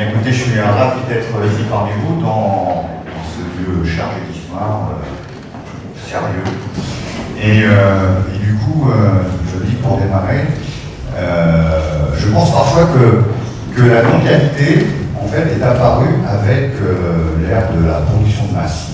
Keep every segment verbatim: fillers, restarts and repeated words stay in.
Bien écoutez, je suis ravi d'être ici parmi vous dans, dans ce lieu chargé d'histoire, euh, sérieux. Et, euh, et du coup, euh, je dis pour démarrer, euh, je pense parfois que, que la non-qualité, en fait, est apparue avec euh, l'ère de la production de masse.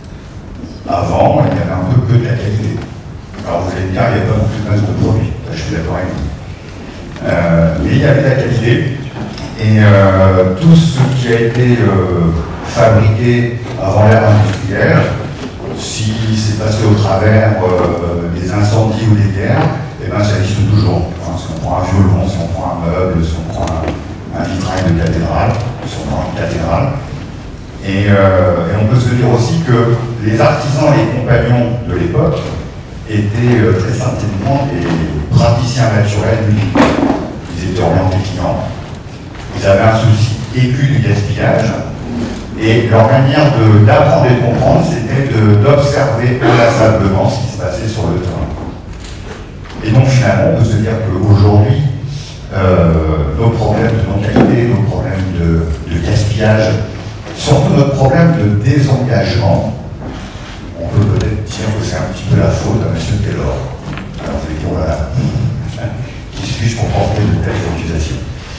Avant, il y avait un peu que de la qualité. Alors vous allez me dire, il n'y a pas non plus de masse de produits, je suis d'accord avec vous. Euh, mais il y avait de la qualité. Et euh, tout ce qui a été euh, fabriqué avant l'ère industrielle, si c'est passé au travers euh, des incendies ou des guerres, eh ben, ça existe toujours. Enfin, si on prend un violon, si on prend un meuble, si on prend un, un vitrail de cathédrale, si on prend une cathédrale. Et, euh, et on peut se dire aussi que les artisans et les compagnons de l'époque étaient euh, très certainement des praticiens naturels uniques. Ils étaient orientés clients. Ils avaient un souci aigu du gaspillage, et leur manière d'apprendre et de comprendre, c'était d'observer inlassablement ce qui se passait sur le terrain. Et donc finalement, on peut se dire qu'aujourd'hui, euh, nos problèmes de non-qualité, nos problèmes de, de gaspillage, surtout notre problème de désengagement, on peut peut-être dire que c'est un petit peu la faute à M. Taylor. Alors vous allez dire, voilà, qui suis-je pour porter de telles accusations?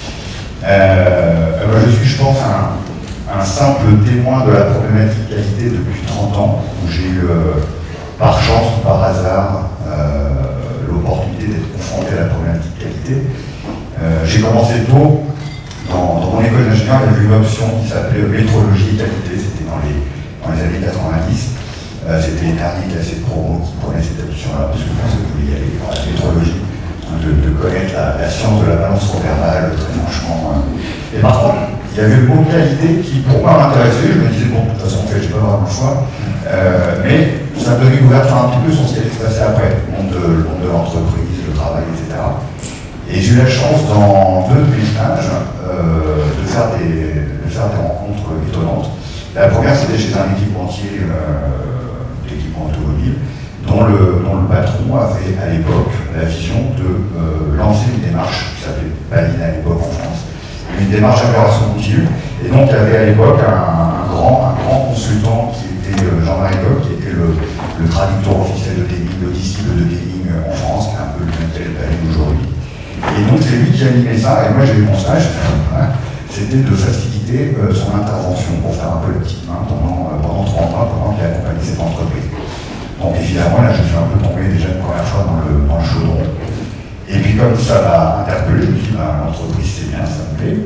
Euh, ben je suis, je pense, un, un simple témoin de la problématique qualité depuis trente ans, où j'ai eu, euh, par chance ou par hasard, euh, l'opportunité d'être confronté à la problématique qualité. Euh, j'ai commencé tôt, dans, dans mon école d'ingénieur, il y avait une option qui s'appelait métrologie et qualité, c'était dans les, dans les années quatre-vingt-dix. Euh, c'était les derniers classés de promo qui prenaient cette option-là, parce que je pensais que vous vouliez y aller, dans la métrologie. De, de connaître la, la science de la balance verbale, très franchement. Euh. Et par contre, il y avait le mot qualité qui, pour moi, m'intéressait. Je me disais, bon, de toute façon, en fait, j'ai pas vraiment le choix. Euh, mais ça me donnait une ouverture un petit peu sur ce qui allait se passer après, le monde de, le monde de l'entreprise, le travail, et cetera. Et j'ai eu la chance, dans deux de mes stages, euh, de, faire des, de faire des rencontres étonnantes. La première, c'était chez un équipementier euh, d'équipement automobile, dont le, dont le patron avait à l'époque la vision de euh, lancer une démarche qui s'appelait Baline à l'époque en France, une démarche d'amélioration continue. Et donc il y avait à l'époque un, un, grand, un grand consultant qui était euh, Jean-Marie Coq, qui était le, le traducteur officiel de Deming, le disciple de Deming en France, qui est un peu le même tel Baline aujourd'hui. Et donc c'est lui qui animait ça, et moi j'ai eu mon stage, hein, c'était de faciliter euh, son intervention pour faire un peu la petite main pendant, euh, pendant trente mois, pendant qu'il accompagnait cette entreprise. Donc évidemment, là, je suis un peu tombé déjà une première fois dans le, dans le chaudron. Et puis comme ça m'a interpellé, je me suis dit, bah, l'entreprise c'est bien, ça me plaît.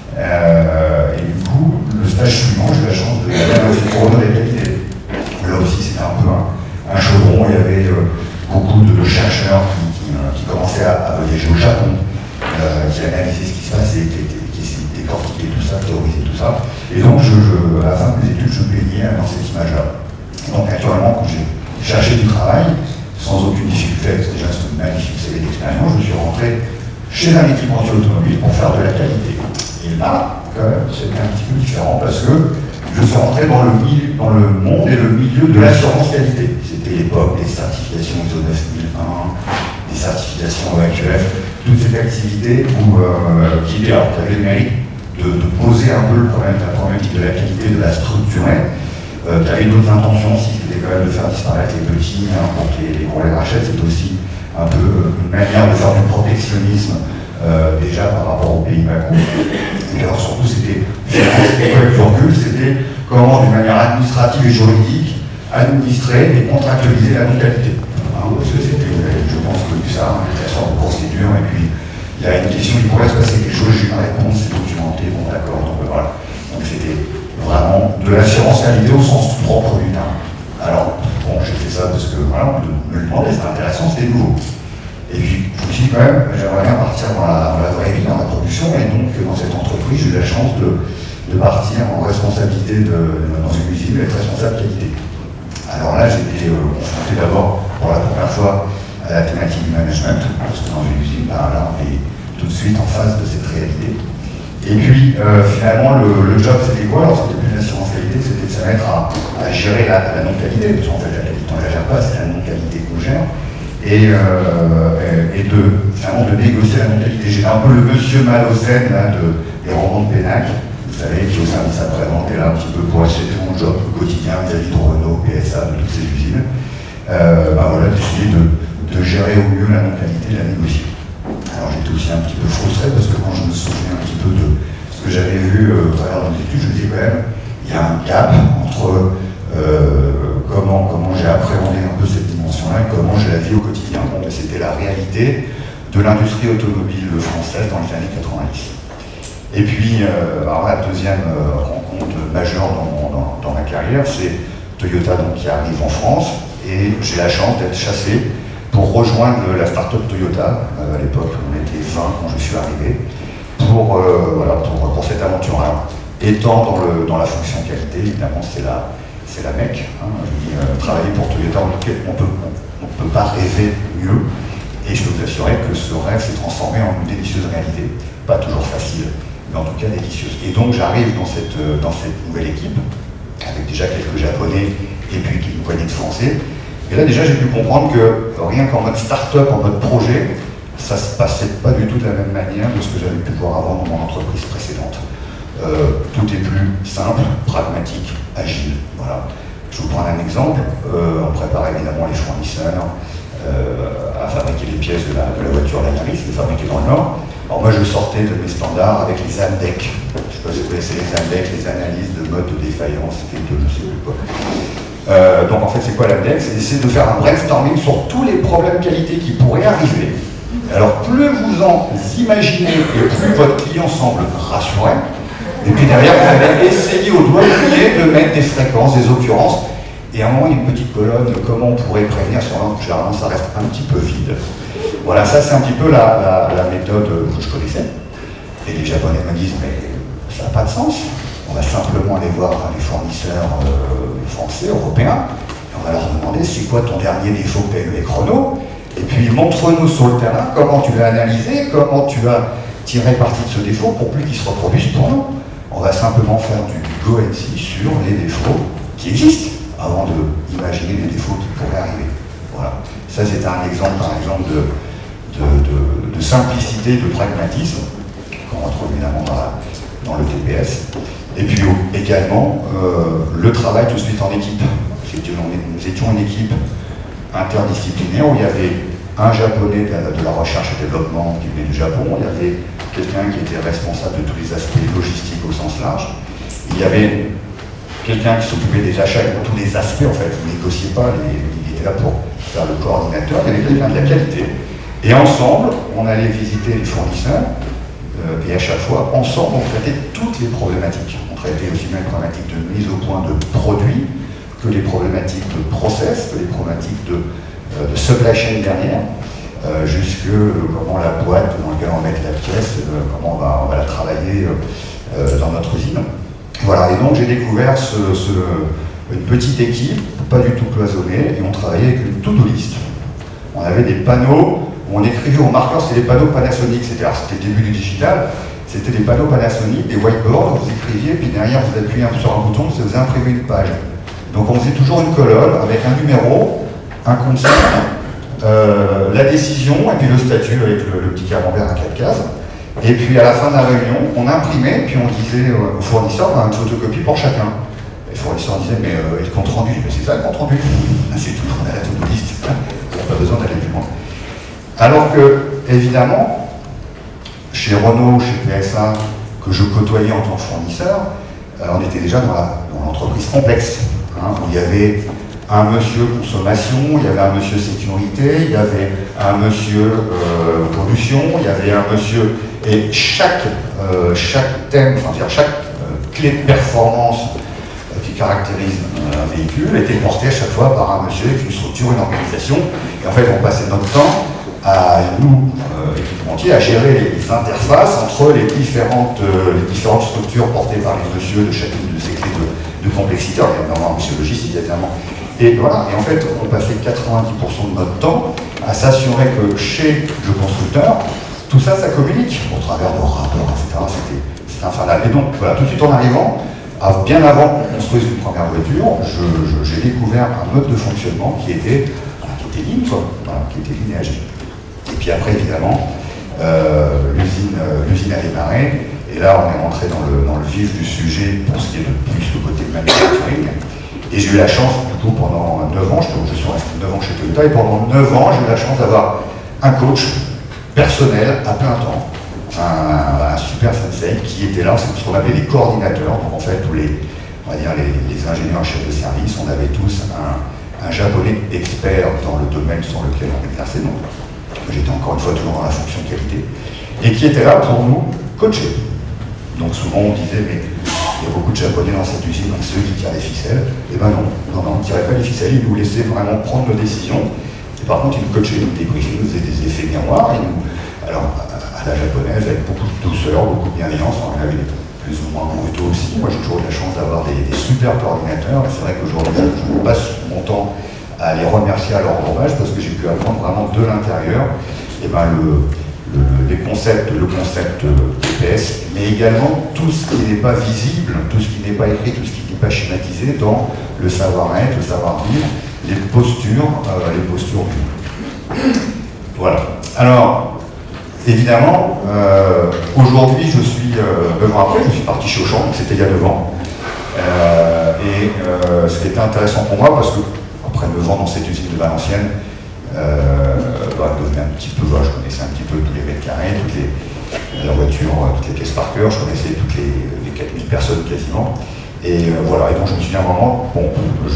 Euh, et du coup, le stage suivant, j'ai eu la chance de aller à la Couronne des qualités. Là aussi, c'était un peu un, un chaudron. Il y avait euh, beaucoup de chercheurs qui, qui, euh, qui commençaient à, à voyager au Japon, euh, qui analysaient ce qui se passait, qui, qui, qui essayaient de décortiquer tout ça, théoriser tout ça. Et donc, je, je, à la fin de mes études, je baignais dans cette image-là. Donc, naturellement, quand j'ai chercher du travail, sans aucune difficulté, déjà c'est une magnifique série d'expérience, je suis rentré chez un équipementier automobile pour faire de la qualité. Et là, quand même, c'était un petit peu différent parce que je suis rentré dans le, milieu, dans le monde et le milieu de l'assurance qualité. C'était l'époque des certifications I S O neuf mille un, des certifications O Q F, toutes ces activités où, euh, qui étaient, alors, qui avaient le mérite de, de poser un peu le problème, la problématique de la qualité, de la structurer. Euh, qui avait d'autres intentions aussi, c'était quand même de faire disparaître les petits, hein, pour que les, les gros les rachètent, c'était aussi un peu euh, une manière de faire du protectionnisme euh, déjà par rapport aux pays bas-coûts. Et alors surtout c'était, c'était quoi le recul, c'était comment d'une manière administrative et juridique administrer et contractualiser la non-qualité. Hein, parce que c'était, je pense que ça, une sorte de procédure, et puis il y a une question, il pourrait se passer quelque chose, j'ai une réponse, c'est documenté, bon d'accord, donc voilà. Donc c'était vraiment de l'assurance qualité au sens propre du terme. Alors, bon, j'ai fait ça parce que, voilà, on me le demandait, c'était intéressant, c'était nouveau. Et puis, je me suis dit quand même, j'aimerais bien partir dans la, dans la vraie vie, dans la production, et donc, dans cette entreprise, j'ai eu la chance de, de partir en responsabilité de, dans une usine, d'être responsable qualité. Alors là, j'ai été euh, confronté d'abord, pour la première fois, à la thématique du management, parce que dans une usine, par là, on est tout de suite en face de cette réalité. Et puis, euh, finalement, le, le job, c'était quoi? Alors, c'était plus l'assurance qualité, c'était de se mettre à, à gérer la, la non-qualité, parce qu'en fait, la qualité, on ne la gère pas, c'est la non-qualité qu'on gère, et, euh, et de, finalement, de négocier la non-qualité. J'étais un peu le monsieur Malocène, là, de, des romans de Pénac, vous vous savez, qui au service après-vente est là un petit peu pour essayer mon job au quotidien vis-à-vis de Renault, P S A, de toutes ces usines. Euh, ben voilà, d'essayer de, de gérer au mieux la non-qualité et la négocier. Alors j'étais aussi un petit peu frustré parce que quand je me souviens un petit peu de ce que j'avais vu euh, au travers de mes études, je me dis quand même, il y a un gap entre euh, comment, comment j'ai appréhendé un peu cette dimension-là et comment je la vis au quotidien. Bon, c'était la réalité de l'industrie automobile française dans les années quatre-vingt-dix. Et puis, euh, alors la deuxième euh, rencontre majeure dans, dans, dans ma carrière, c'est Toyota donc, qui arrive en France, et j'ai la chance d'être chassé pour rejoindre la start-up Toyota. Euh, à l'époque, on était vingt quand je suis arrivé, pour, euh, voilà, pour, pour cette aventure-là. Étant dans, le, dans la fonction qualité, évidemment, c'est la, c'est la mecque. Hein. Je dis, euh, travailler pour Toyota, on ne peut, on, on peut pas rêver mieux. Et je peux vous assurer que ce rêve s'est transformé en une délicieuse réalité. Pas toujours facile, mais en tout cas délicieuse. Et donc j'arrive dans cette, dans cette nouvelle équipe, avec déjà quelques Japonais et puis une poignée de Français. Et là déjà j'ai pu comprendre que rien qu'en mode start-up, en mode projet, ça ne se passait pas du tout de la même manière de ce que j'avais pu voir avant dans mon entreprise précédente. Euh, tout est plus simple, pragmatique, agile. Voilà. Je vous prends un exemple. Euh, on prépare évidemment les fournisseurs euh, à fabriquer les pièces de la, de la voiture Yaris, qui est fabriquée dans le Nord. Alors moi je sortais de mes standards avec les A M D E C. Je ne sais pas si vous connaissez les A M D E C, les analyses de mode de défaillance, c'était de je sais plus quoi. Euh, donc en fait c'est quoi l'A M D E C? C'est d'essayer de faire un brainstorming sur tous les problèmes qualité qui pourraient arriver. Alors plus vous en imaginez et plus votre client semble rassuré, et puis derrière vous allez essayer au doigt de mettre des fréquences, des occurrences, et à un moment il y a une petite colonne, comment on pourrait prévenir sur un, généralement ça reste un petit peu vide. Voilà, ça c'est un petit peu la, la, la méthode que je connaissais. Et les Japonais me disent, mais ça n'a pas de sens. On va simplement aller voir les fournisseurs euh, français, européens, et on va leur demander, c'est quoi ton dernier défaut que tu as eu avec Renault? Et puis montre-nous sur le terrain comment tu l'as analysé, comment tu as tiré parti de ce défaut pour plus qu'il se reproduise pour nous. On va simplement faire du go and see sur les défauts qui existent avant d'imaginer les défauts qui pourraient arriver. Voilà. Ça c'est un exemple, par exemple, de De, de, de simplicité, de pragmatisme, qu'on retrouve évidemment dans, la, dans le T P S. Et puis également, euh, le travail tout de suite en équipe. Nous étions une équipe interdisciplinaire où il y avait un Japonais de la, de la recherche et développement qui venait du Japon, il y avait quelqu'un qui était responsable de tous les aspects logistiques au sens large, il y avait quelqu'un qui s'occupait des achats et de tous les aspects, en fait, il ne négociait pas, il, il était là pour faire le coordinateur, il y avait quelqu'un de la qualité. Et ensemble, on allait visiter les fournisseurs, euh, et à chaque fois, ensemble, on traitait toutes les problématiques. On traitait aussi bien les problématiques de mise au point de produits, que les problématiques de process, que les problématiques de, euh, de supply chain derrière, euh, jusque euh, comment la boîte dans laquelle on va mettre la pièce, euh, comment on va, on va la travailler euh, dans notre usine. Voilà, et donc j'ai découvert ce, ce, une petite équipe, pas du tout cloisonnée, et on travaillait avec une to-do list. On avait des panneaux où on écrivait au marqueur, c'était des panneaux Panasonic, c'était le début du digital, c'était des panneaux Panasonic, des whiteboards, vous écriviez, puis derrière vous appuyez un peu sur un bouton, ça vous imprimait une page. Donc on faisait toujours une colonne avec un numéro, un concept, euh, la décision, et puis le statut avec le, le petit camembert à quatre cases. Et puis à la fin de la réunion, on imprimait, puis on disait au fournisseur, on a une photocopie pour chacun. Et le fournisseur disait, mais euh, le compte rendu, mais c'est ça le compte rendu. C'est tout, on a la to-do list, on n'a pas besoin d'aller plus loin. Alors que, évidemment, chez Renault, chez P S A, que je côtoyais en tant que fournisseur, euh, on était déjà dans l'entreprise complexe, hein, où il y avait un monsieur consommation, il y avait un monsieur sécurité, il y avait un monsieur euh, pollution, il y avait un monsieur... Et chaque, euh, chaque thème, enfin, dire, chaque euh, clé de performance euh, qui caractérise euh, un véhicule était portée à chaque fois par un monsieur avec une structure, une organisation. Et en fait, on passait notre temps à nous, euh, équipementiers, à gérer les interfaces entre les différentes, euh, les différentes structures portées par les messieurs de chacune de ces clés de, de complexité. Alors, il y a évidemment un monsieur logistique, évidemment. Et voilà, et en fait, on passait quatre-vingt-dix pour cent de notre temps à s'assurer que chez le constructeur, tout ça, ça communique au travers de rapports, et cetera. C'était infernal. Et donc, voilà, tout de suite en arrivant, à, bien avant qu'on construise une première voiture, j'ai découvert un mode de fonctionnement qui était, voilà, qui était ligne, quoi, voilà, qui était ligne et agile. Et puis après, évidemment, euh, l'usine euh, a démarré, Et là, on est rentré dans le, dans le vif du sujet pour ce qui est de plus le côté manufacturing. Et j'ai eu la chance, du coup, pendant neuf ans, je, je suis resté neuf ans chez Toyota, et pendant neuf ans, j'ai eu la chance d'avoir un coach personnel à plein temps, un, un super sensei qui était là, c'est ce qu'on appelait les coordinateurs. Donc en fait, tous les, on va dire, les, les ingénieurs chefs de service, on avait tous un, un japonais expert dans le domaine sur lequel on exerçait. Donc j'étais encore une fois toujours dans la fonction qualité, et qui était là pour nous coacher. Donc souvent on disait, mais il y a beaucoup de japonais dans cette usine, donc ceux qui tirent les ficelles. Et ben non, non, non, on ne tirait pas les ficelles, ils nous laissaient vraiment prendre nos décisions. Et par contre, ils nous coachaient, ils nous débriefaient, ils nous faisaient des effets miroirs. Et nous, alors, à la japonaise, avec beaucoup de douceur, beaucoup de bienveillance, on avait plus ou moins brutaux aussi. Moi, j'ai toujours eu la chance d'avoir des, des super coordinateurs. Et c'est vrai qu'aujourd'hui, je, je passe mon temps à les remercier à leur hommage parce que j'ai pu apprendre vraiment de l'intérieur et ben le, le, les concepts, le concept P P S, mais également tout ce qui n'est pas visible, tout ce qui n'est pas écrit, tout ce qui n'est pas schématisé dans le savoir-être, le savoir-vivre, les postures, euh, les postures du. Voilà. Alors, évidemment, euh, aujourd'hui, je suis, euh, neuf ans après, je suis parti chez Auchan, donc c'était il y a neuf ans. Euh, et euh, ce qui était intéressant pour moi, parce que après neuf ans dans cette usine de Valenciennes, euh, bah, devenait un petit peu, bah, je connaissais un petit peu tous les mètres carrés, toutes les, la voiture, toutes les pièces par cœur, je connaissais toutes les, les quatre mille personnes quasiment. Et euh, voilà, et donc je me suis dit à un moment, bon,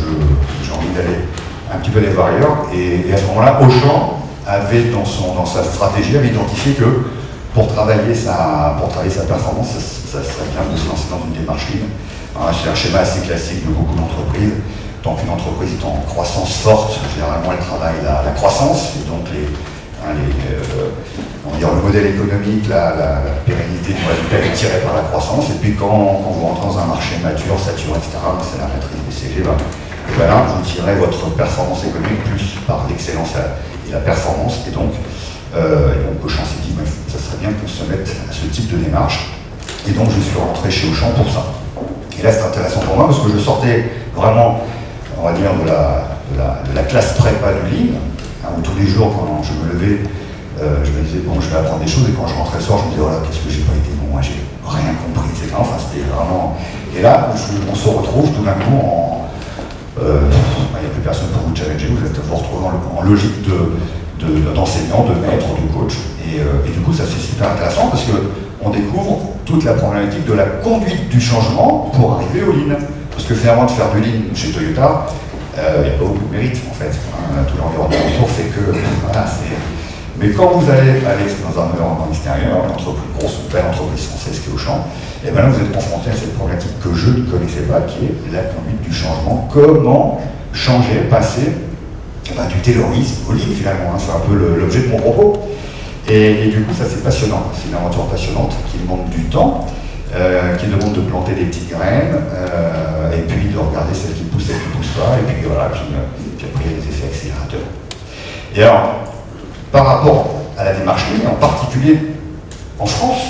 j'ai envie d'aller un petit peu des barrières, et, et à ce moment-là, Auchan avait dans, son, dans sa stratégie, avait identifié que pour travailler sa, pour travailler sa performance, ça, ça serait bien de se lancer dans une démarche ligne. C'est un schéma assez classique de beaucoup d'entreprises. Donc une entreprise est en croissance forte, généralement elle travaille la, la croissance, et donc les, hein, les, euh, on va dire le modèle économique, la, la, la pérennité du résultat est tirée par la croissance, et puis quand, quand vous rentrez dans un marché mature, saturé, et cetera, c'est la matrice B C G, ben, et ben là vous tirez votre performance économique plus par l'excellence et la performance, et donc, euh, et donc Auchan s'est dit, ben, ça serait bien qu'on se mette à ce type de démarche, et donc je suis rentré chez Auchan pour ça. Et là c'est intéressant pour moi parce que je sortais vraiment, on va dire, de la, de la, de la classe prépa du Lean, hein, où tous les jours, quand je me levais, euh, je me disais, bon, je vais apprendre des choses, et quand je rentrais le soir, je me disais, voilà, qu'est-ce que j'ai pas été bon, moi, j'ai rien compris, et cetera. Enfin, c'était vraiment... Et là, je, on se retrouve tout d'un coup en... Euh, il n'y a plus personne pour vous challenger, vous êtes vous retrouvez en, en logique d'enseignant, de, de, de maître, de coach, et, euh, et du coup, ça c'est super intéressant, parce qu'on découvre toute la problématique de la conduite du changement pour arriver au Lean. Parce que finalement, de faire du Lean chez Toyota, il euh, n'y a pas beaucoup de mérite en fait. Hein, tout l'environnement autour fait que. Voilà, c'est. Mais quand vous allez aller dans un environnement extérieur, une entreprise, grosse ou belle entreprise française qui est Auchan, et bien là vous êtes confronté à cette problématique que je ne connaissais pas, qui est la conduite du changement. Comment changer, passer ben, du taylorisme au Lean finalement. Hein, c'est un peu l'objet de mon propos. Et, et du coup, ça c'est passionnant. C'est une aventure passionnante qui demande du temps. Euh, qui demande de planter des petites graines, euh, et puis de regarder celles qui poussent, celles qui ne poussent pas, et puis voilà, puis, euh, puis après il y a des effets accélérateurs. Et alors, par rapport à la démarche Lean, en particulier en France,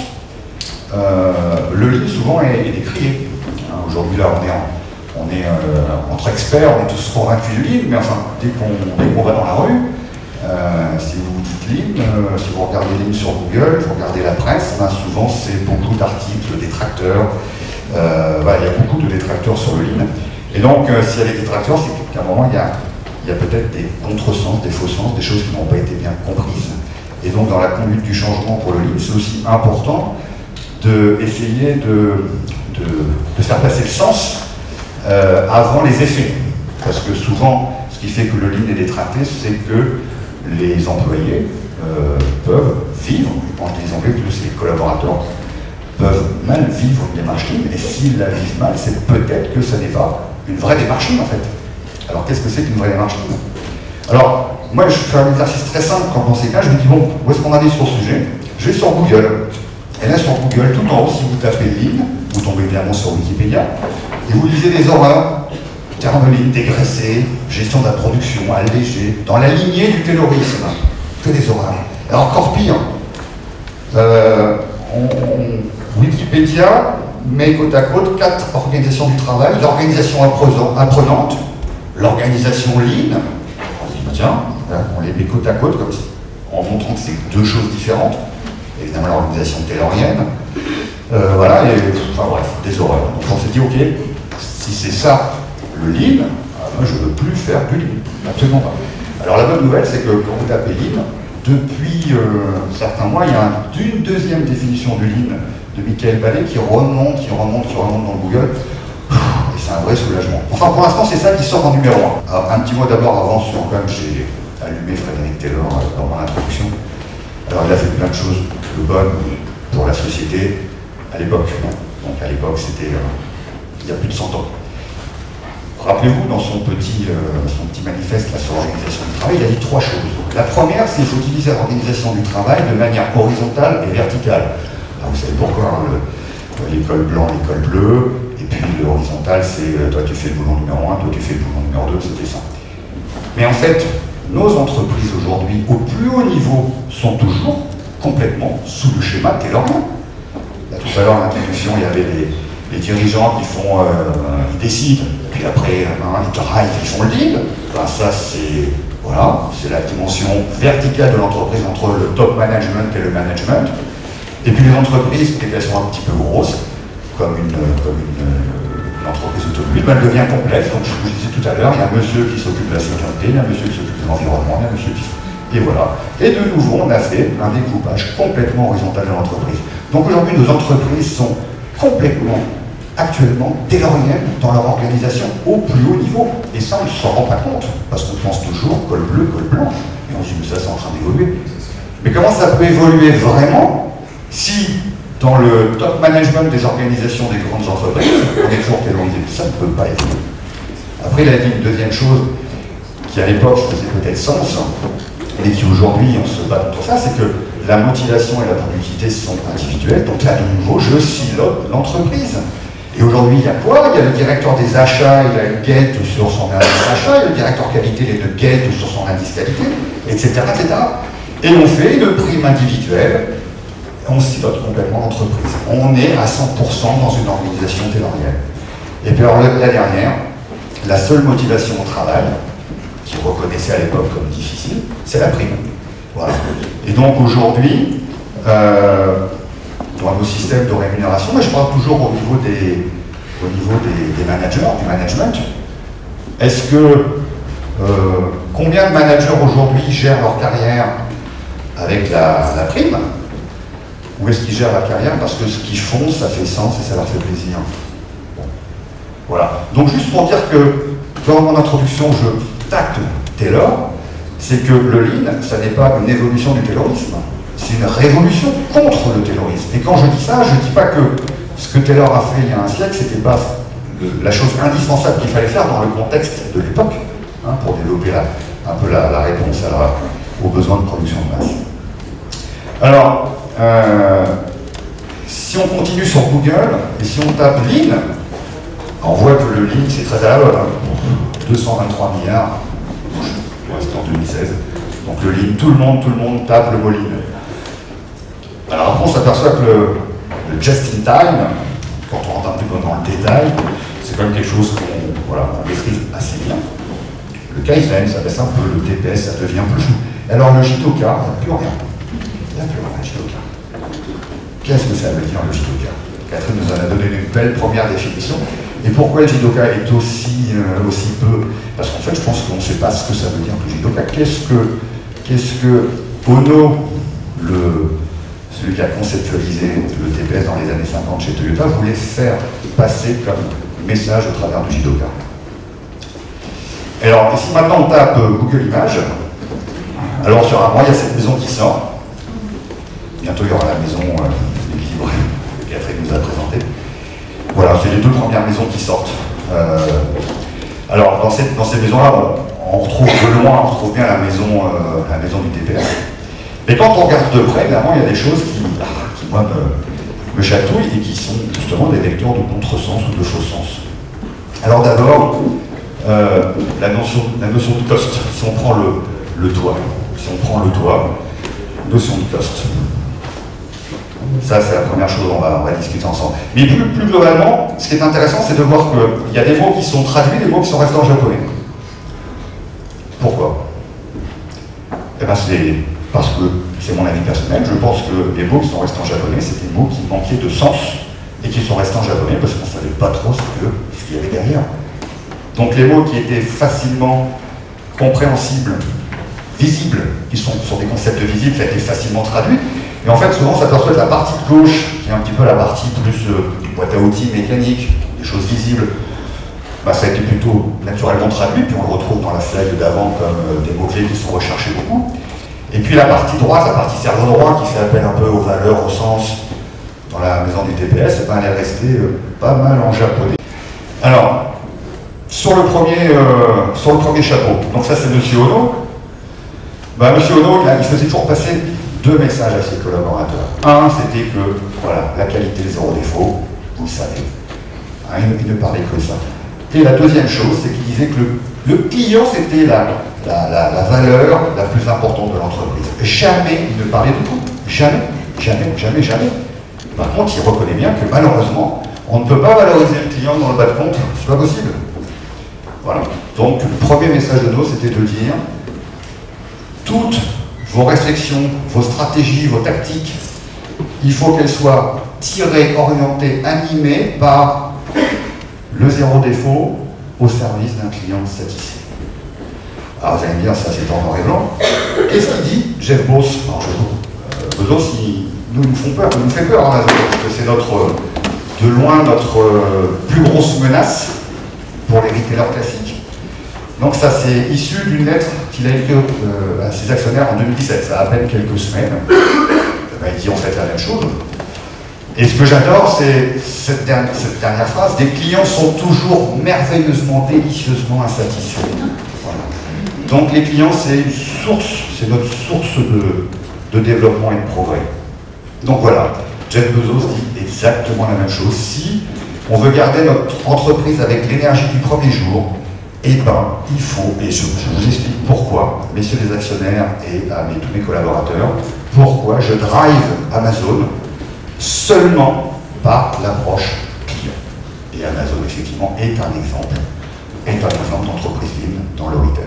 euh, le Lean souvent est, est décrié. Hein, aujourd'hui là, on est, en, on est euh, entre experts, on est tous convaincus du Lean, mais enfin, dès qu'on qu va dans la rue, Euh, si vous dites Lean, euh, si vous regardez Lean sur Google, vous regardez la presse, ben souvent c'est beaucoup d'articles, détracteurs, euh, ben, il y a beaucoup de détracteurs sur le Lean. Et donc euh, s'il y a des détracteurs, c'est qu'à un moment il y a, il y a peut-être des contresens, des faux sens, des choses qui n'ont pas été bien comprises. Et donc dans la conduite du changement pour le Lean, c'est aussi important d'essayer de, de, de faire passer le sens euh, avant les effets. Parce que souvent, ce qui fait que le Lean est détracté, c'est que les employés euh, peuvent vivre, quand je dis les employés, plutôt c'est les collaborateurs, peuvent mal vivre une démarche Lean, et s'ils la vivent mal, c'est peut-être que ce n'est pas une vraie démarche Lean en fait. Alors qu'est-ce que c'est qu'une vraie démarche Lean? Alors, moi je fais un exercice très simple quand on sait là, je me dis bon, où est-ce qu'on en est sur ce sujet? Je vais sur Google, et là sur Google, tout en haut, si vous tapez Lean, vous tombez évidemment sur Wikipédia, et vous lisez des horreurs. Terme Lean, dégraissé, gestion de la production, allégée, dans la lignée du taylorisme, que des horreurs. Et encore pire, euh, on, on, Wikipédia met côte à côte quatre organisations du travail, l'organisation apprenante, l'organisation Lean, on se dit, tiens, on les met côte à côte, comme ça, en montrant que c'est deux choses différentes, évidemment l'organisation taylorienne, Euh, voilà, et enfin bref, des horreurs. Donc on s'est dit, ok, si c'est ça le lean, euh, moi je ne veux plus faire du lean, absolument pas. Alors la bonne nouvelle, c'est que quand vous tapez lean, depuis euh, certains mois, il y a un, une deuxième définition du lean de Michael Ballet qui remonte, qui remonte, qui remonte dans Google. Et c'est un vrai soulagement. Enfin, pour l'instant, c'est ça qui sort en numéro un. Alors, un petit mot d'abord avant sur, quand même, j'ai allumé Frédéric Taylor dans mon introduction. Alors, il a fait plein de choses de bonnes pour la société à l'époque. Donc, à l'époque, c'était euh, il y a plus de cent ans. Rappelez-vous, dans son petit, euh, son petit manifeste là, sur l'organisation du travail, il a dit trois choses. La première, c'est qu'il faut utiliser l'organisation du travail de manière horizontale et verticale. Alors, vous savez pourquoi, hein, l'école blanc, l'école bleue, et puis l'horizontale, c'est euh, toi tu fais le boulot numéro un, toi tu fais le boulot numéro deux, c'était ça. Mais en fait, nos entreprises aujourd'hui, au plus haut niveau, sont toujours complètement sous le schéma taylorien. Là, tout à l'heure, à l'introduction, il y avait les, les dirigeants qui font, euh, ils décident, puis après, hein, ils drive, ils font le deal. Enfin, ça, c'est voilà, c'est la dimension verticale de l'entreprise entre le top management et le management. Et puis les entreprises, dès qu'elles sont un petit peu grosses, comme une, comme une, une entreprise automobile, ben, elle devient complexe. Donc je vous disais tout à l'heure, il y a un monsieur qui s'occupe de la sécurité, il y a un monsieur qui s'occupe de l'environnement, il y a un monsieur qui... Et voilà. Et de nouveau, on a fait un découpage complètement horizontal de l'entreprise. Donc aujourd'hui, nos entreprises sont complètement, actuellement, tayloriennes dans leur organisation au plus haut niveau. Et ça, on ne s'en rend pas compte, parce qu'on pense toujours col bleu, col blanc. Et on se dit, mais ça, c'est en train d'évoluer. Mais comment ça peut évoluer vraiment si, dans le top management des organisations des grandes entreprises, on est toujours taylorisé? Ça ne peut pas être. Après, il a dit une deuxième chose qui, à l'époque, faisait peut-être sens, mais qui aujourd'hui, on se bat contre ça, c'est que la motivation et la productivité sont individuelles. Donc là, de nouveau, je silote l'entreprise. Et aujourd'hui, il y a quoi? Il y a le directeur des achats, il a une guette sur son indice achat, il y a le directeur qualité, il a une guette sur son indice qualité, et cetera, et cetera. Et on fait une prime individuelle. On silote complètement l'entreprise. On est à cent pour cent dans une organisation taylorienne. Et puis alors la dernière, la seule motivation au travail, qui reconnaissait à l'époque comme difficile, c'est la prime. Voilà. Et donc aujourd'hui, euh, dans nos systèmes de rémunération, mais je parle toujours au niveau des, au niveau des, des managers, du management, est-ce que euh, combien de managers aujourd'hui gèrent leur carrière avec la, la prime? Ou est-ce qu'ils gèrent la carrière parce que ce qu'ils font, ça fait sens et ça leur fait plaisir? Bon. Voilà. Donc juste pour dire que, dans mon introduction, je tacle Taylor, c'est que le lean, ça n'est pas une évolution du taylorisme, c'est une révolution contre le taylorisme. Et quand je dis ça, je ne dis pas que ce que Taylor a fait il y a un siècle, c'était pas le, la chose indispensable qu'il fallait faire dans le contexte de l'époque, hein, pour développer la, un peu la, la réponse à la, aux besoins de production de masse. Alors, Euh, si on continue sur Google, et si on tape lean, on voit que le lean c'est très à la mode, hein. deux cent vingt-trois milliards, pour l'instant en deux mille seize. Donc le lean, tout le monde, tout le monde tape le mot lean. Alors après on s'aperçoit que le, le just in time, quand on rentre un petit peu dans le détail, c'est quand même quelque chose qu'on voilà, on maîtrise assez bien. Le Kaizen, ça baisse un peu, le T P S, ça devient plus chou. Alors le Jidoka, il n'y a plus rien. Il n'y a plus rien, Jidoka. Qu'est-ce que ça veut dire le Jidoka? Catherine nous en a donné une belle première définition. Et pourquoi le Jidoka est aussi, euh, aussi peu? Parce qu'en fait, je pense qu'on ne sait pas ce que ça veut dire le Jidoka. Qu'est-ce que, qu'est-ce que Ono, le, celui qui a conceptualisé le T P S dans les années cinquante chez Toyota, voulait faire passer comme message au travers du Jidoka? Alors, ici maintenant on tape Google Images, alors sur un mois, il y a cette maison qui sort. Bientôt, il y aura la maison euh, équilibrée que Catherine nous a présentée. Voilà, c'est les deux premières maisons qui sortent. Euh, alors, dans, cette, dans ces maisons-là, bon, on retrouve de loin, on retrouve bien la maison, euh, la maison du T P S. Mais quand on regarde de près, clairement, il y a des choses qui, qui moi, me, me chatouillent et qui sont justement des vecteurs de contresens ou de faux sens. Alors d'abord, euh, la, notion, la notion de cost. Si on prend le, le toit, si on prend le toit, notion de cost. Ça, c'est la première chose, on va, on va discuter ensemble. Mais plus, plus globalement, ce qui est intéressant, c'est de voir qu'il y a des mots qui sont traduits, des mots qui sont restés en japonais. Pourquoi? Eh bien, c'est parce que c'est mon avis personnel, je pense que les mots qui sont restés en japonais, c'est des mots qui manquaient de sens et qui sont restés en japonais parce qu'on ne savait pas trop ce que- ce qu'il y avait derrière. Donc les mots qui étaient facilement compréhensibles, visibles, qui sont sur des concepts visibles, ça a été facilement traduit. Et en fait, souvent, on s'aperçoit que la partie de gauche, qui est un petit peu la partie plus euh, boîte à outils mécanique, des choses visibles, bah, ça a été plutôt naturellement traduit, puis on le retrouve dans la slide d'avant comme euh, des mots-clés qui sont recherchés beaucoup. Et puis la partie droite, la partie cerveau droit, qui fait appel un peu aux valeurs, au sens, dans la maison du T P S, eh ben, elle est restée euh, pas mal en japonais. Alors, sur le premier, euh, sur le premier chapeau, donc ça c'est Monsieur Ono. Ben, Monsieur Ono, il, a, il faisait toujours passer deux messages à ses collaborateurs. Un, c'était que voilà, la qualité zéro défaut, vous le savez. Hein, il, il ne parlait que de ça. Et la deuxième chose, c'est qu'il disait que le, le client, c'était la, la, la, la valeur la plus importante de l'entreprise. Jamais il ne parlait de coût. Jamais, jamais, jamais, jamais. Par contre, il reconnaît bien que malheureusement, on ne peut pas valoriser le client dans le bas de compte, c'est pas possible. Voilà. Donc, le premier message de nous, c'était de dire toutes vos réflexions, vos stratégies, vos tactiques, il faut qu'elles soient tirées, orientées, animées par le zéro défaut au service d'un client satisfait. Alors vous allez me dire, ça c'est en noir et blanc. Qu'est-ce qu'il dit Jeff Bezos? Alors, je, euh, Bezos, il, nous, il nous font peur, il nous fait peur Amazon, parce que c'est notre, de loin notre euh, plus grosse menace pour les retailers classiques. Donc ça c'est issu d'une lettre qu'il a écrite euh, à ses actionnaires en deux mille dix-sept, ça a à peine quelques semaines. Ben, il dit en fait la même chose. Et ce que j'adore, c'est cette, cette dernière phrase, des clients sont toujours merveilleusement, délicieusement insatisfaits. Voilà. Donc les clients, c'est une source, c'est notre source de, de développement et de progrès. Donc voilà, Jeff Bezos dit exactement la même chose. Si on veut garder notre entreprise avec l'énergie du premier jour, eh ben, il faut, et je, je vous explique pourquoi, messieurs les actionnaires et à mes, tous mes collaborateurs, pourquoi je drive Amazon seulement par l'approche client. Et Amazon, effectivement, est un exemple, est un exemple d'entreprise lean dans le retail.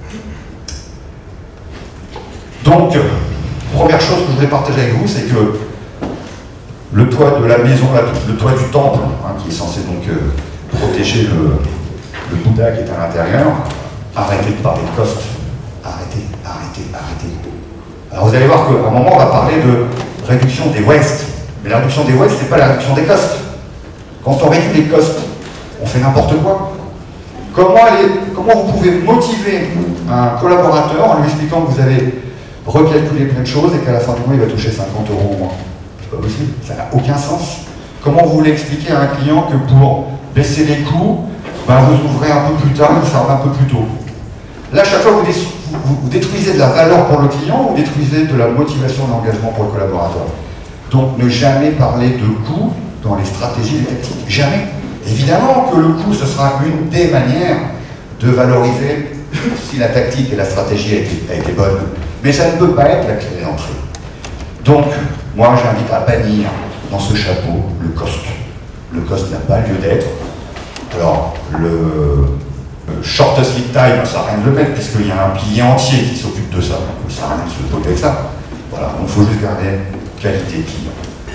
Donc, première chose que je voulais partager avec vous, c'est que le toit de la maison, le toit du temple, hein, qui est censé donc euh, protéger le, le Bouddha qui est à l'intérieur, arrêtez de parler de cost. Arrêtez, arrêtez, arrêtez. Alors vous allez voir qu'à un moment, on va parler de réduction des wastes. Mais la réduction des wastes, c'est pas la réduction des costs. Quand on réduit les costs, on fait n'importe quoi. Comment, aller, comment vous pouvez motiver un collaborateur en lui expliquant que vous avez recalculé plein de choses et qu'à la fin du mois, il va toucher cinquante euros au moins? C'est pas possible, ça n'a aucun sens. Comment vous voulez expliquer à un client que pour baisser les coûts, ben vous ouvrez un peu plus tard et vous fermez un peu plus tôt? Là, chaque fois, vous, vous, vous détruisez de la valeur pour le client ou vous détruisez de la motivation et de l'engagement pour le collaborateur. Donc, ne jamais parler de coût dans les stratégies et les tactiques. Jamais. Évidemment que le coût, ce sera une des manières de valoriser si la tactique et la stratégie a été, a été bonne. Mais ça ne peut pas être la clé d'entrée. Donc, moi, j'invite à bannir dans ce chapeau le cost. Le cost n'a pas lieu d'être. Alors, le, le shortest lead time, ça n'a rien de le mettre, puisqu'il y a un pilier entier qui s'occupe de ça. Donc, ça n'a rien de se poser avec ça. Voilà, donc il faut juste garder qualité client.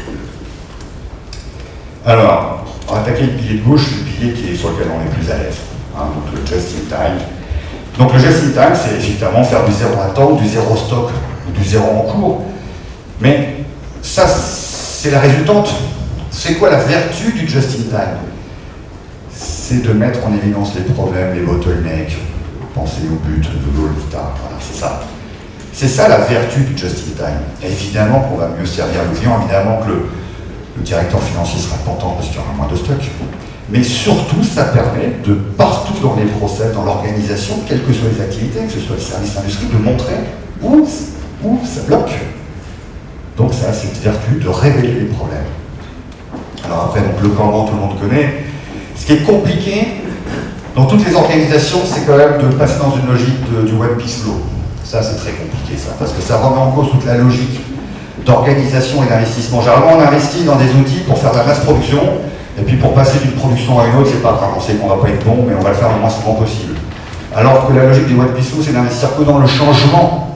Alors, on va attaquer le pilier de gauche, le pilier qui est sur lequel on est plus à l'aise. Hein, donc le just in time. Donc le just in time, c'est évidemment faire du zéro à temps, du zéro stock, ou du zéro en cours. Mais ça, c'est la résultante. C'est quoi la vertu du just in time? C'est de mettre en évidence les problèmes, les bottlenecks, penser au but, de l'eau, et cetera. Voilà, c'est ça. C'est ça la vertu du just in time. Et évidemment qu'on va mieux servir le client, évidemment que le, le directeur financier sera content parce qu'il y aura moins de stock. Mais surtout, ça permet de partout dans les process, dans l'organisation, quelles que soient les activités, que ce soit le service industrie, de montrer où, où ça bloque. Donc ça a cette vertu de révéler les problèmes. Alors après, donc, le Kanban, tout le monde connaît. Ce qui est compliqué dans toutes les organisations, c'est quand même de passer dans une logique de, du One Piece Flow. Ça, c'est très compliqué, ça, parce que ça remet en cause toute la logique d'organisation et d'investissement. Généralement, on investit dans des outils pour faire de la masse production, et puis pour passer d'une production à une autre, c'est pas grave, on sait qu'on va pas être bon, mais on va le faire le moins souvent possible. Alors que la logique du One Piece Flow, c'est d'investir que dans le changement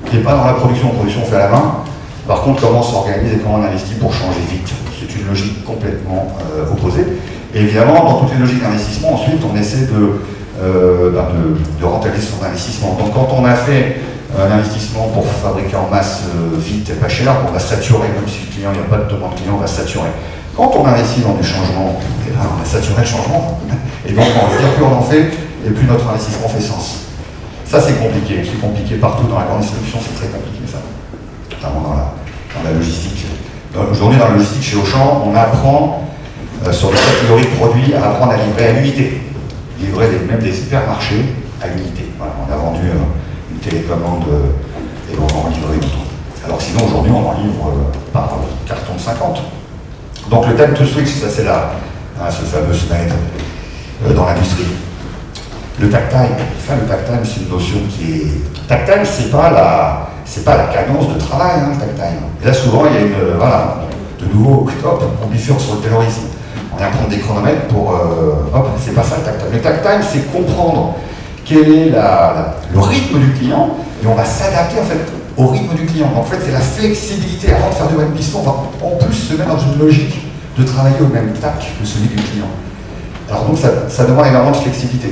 qui n'est pas dans la production. La production, on fait à la main. Par contre, comment on s'organise et comment on investit pour changer vite. C'est une logique complètement euh, opposée. Et évidemment, dans toutes les logiques d'investissement, ensuite, on essaie de, euh, ben de, de rentabiliser son investissement. Donc quand on a fait un investissement pour fabriquer en masse euh, vite et pas cher, on va saturer, même si le client, il n'y a pas de demande client, on va saturer. Quand on investit dans des changements, eh ben, on a saturé le changement. Et donc, on va dire plus on en fait, et plus notre investissement fait sens. Ça, c'est compliqué. C'est compliqué partout dans la grande distribution, c'est très compliqué, ça. Notamment dans la, dans la logistique. Aujourd'hui, dans la logistique, chez Auchan, on apprend, euh, sur les catégories de produits, à apprendre à livrer à l'unité. Livrer des, même des supermarchés à l'unité. Voilà, on a vendu euh, une télécommande euh, et on en livre une autre. Alors sinon, aujourd'hui, on en livre euh, par carton de cinquante. Donc le time to switch, ça c'est là, hein, ce fameux slide euh, dans l'industrie. Le takt time, enfin, le takt time, c'est une notion qui est... Takt time, c'est pas la, c'est pas la cadence de travail, hein, le takt time. Et là, souvent, il y a une, euh, voilà, de nouveau, hop, on bifurque sur le terrorisme. On vient prendre des chronomètres pour, euh, hop, c'est pas ça le takt time. Le takt time, c'est comprendre quel est la, la, le rythme du client, et on va s'adapter en fait au rythme du client. En fait, c'est la flexibilité. Avant de faire du web piston, on va en plus se mettre dans une logique de travailler au même tac que celui du client. Alors donc, ça, ça demande énormément de flexibilité.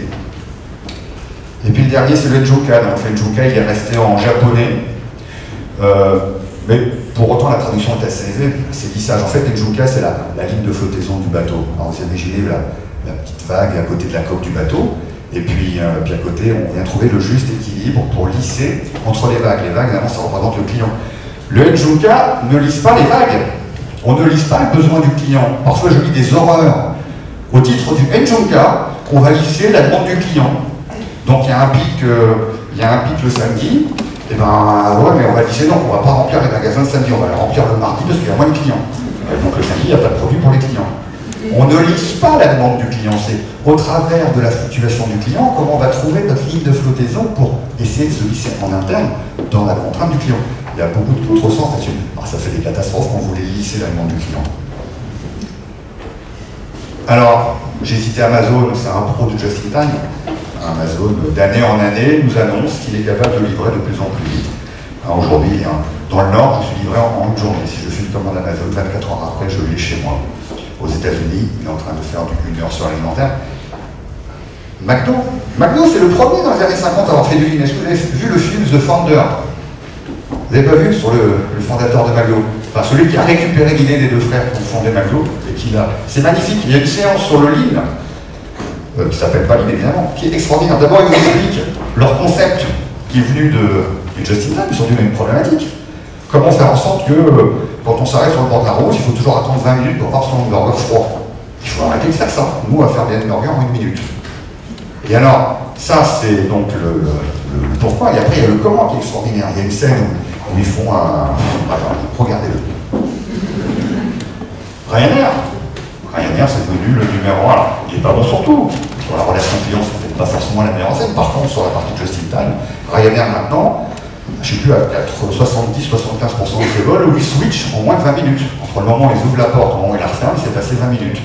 Et puis le dernier, c'est le Enjuka. Donc le Enjuka, il est resté en japonais. Euh, mais pour autant, la traduction est assez aisée. C'est lissage. En fait, l'Enjuka, c'est la, la ligne de flottaison du bateau. Alors vous imaginez la, la petite vague à côté de la coque du bateau. Et puis, euh, puis à côté, on vient trouver le juste équilibre pour lisser entre les vagues. Les vagues, évidemment, ça représente le client. Le Enjuka ne lisse pas les vagues. On ne lisse pas le besoin du client. Parfois, je lis des horreurs. Au titre du Enjuka, on va lisser la demande du client. Donc, il y a un pic, euh, il y a un pic le samedi. Et ben, ouais, mais on va lisser, donc on ne va pas remplir les magasins le samedi, on va les remplir le mardi parce qu'il y a moins de clients. Et donc, le samedi, il n'y a pas de produit pour les clients. On ne lisse pas la demande du client, c'est au travers de la fluctuation du client comment on va trouver notre ligne de flottaison pour essayer de se lisser en interne dans la contrainte du client. Il y a beaucoup de contresens là-dessus. Alors ça fait des catastrophes quand on voulait lisser la demande du client. Alors, j'ai cité Amazon, c'est un pro de Just in Time. Amazon, d'année en année, nous annonce qu'il est capable de livrer de plus en plus vite. Aujourd'hui, dans le Nord, je suis livré en, en une journée. Si je fais une commande Amazon, vingt-quatre heures après, je l'ai chez moi. Aux États-Unis, il est en train de faire du une heure sur l'alimentaire. McDo, McDo, c'est le premier dans les années cinquante à avoir fait du lean. Est-ce que vous avez vu le film The Founder? Vous n'avez pas vu sur le, le fondateur de McDo? Enfin, celui qui a récupéré l'idée des deux frères qui ont fondé McDo et qui l'a. C'est magnifique. Il y a une séance sur le lean, euh, qui s'appelle pas lean évidemment, qui est extraordinaire. D'abord, ils nous expliquent leur concept qui est venu de, de Just in Time, ils sont d'une même problématique. Comment faire en sorte que, euh, quand on s'arrête sur le bord de la route, il faut toujours attendre vingt minutes pour avoir son hamburger froid. Il faut arrêter de faire ça. Nous, on va faire des hamburgers en une minute. Et alors, ça, c'est donc le, le, le pourquoi. Et après, il y a le comment qui est extraordinaire. Il y a une scène où, où ils font un... Attends, regardez-le. Ryanair. Ryanair, c'est devenu le numéro un. Alors, il n'est pas bon sur tout. Sur la relation client, c'est peut-être pas forcément la meilleure scène. Par contre, sur la partie Just in Time, Ryanair maintenant, je ne sais plus, à soixante-dix à soixante-quinze pour cent de ces vols où ils switchent en moins de vingt minutes. Entre le moment où ils ouvrent la porte et le moment où ils la referment, il s'est passé vingt minutes.